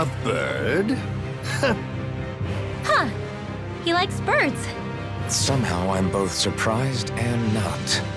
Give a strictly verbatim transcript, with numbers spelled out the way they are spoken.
A bird? Huh. He likes birds. Somehow I'm both surprised and not.